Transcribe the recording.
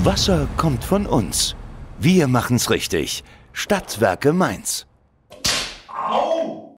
Wasser kommt von uns. Wir machen's richtig. Stadtwerke Mainz.